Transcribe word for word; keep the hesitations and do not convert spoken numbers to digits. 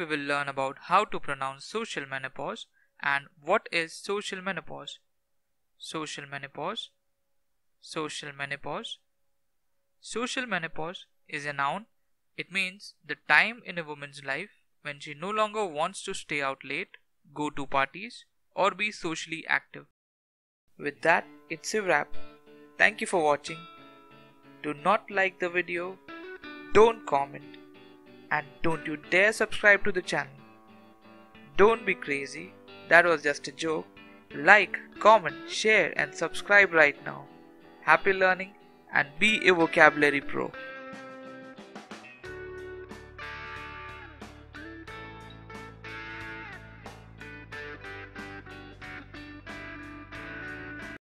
we will learn about how to pronounce social menopause and what is social menopause. Social menopause. Social menopause. Social menopause is a noun. It means the time in a woman's life when she no longer wants to stay out late, go to parties, or be socially active. With that, it's a wrap. Thank you for watching. Do not like the video, don't comment, and don't you dare subscribe to the channel. Don't be crazy, that was just a joke. Like, comment, share and subscribe right now. Happy learning and be a vocabulary pro.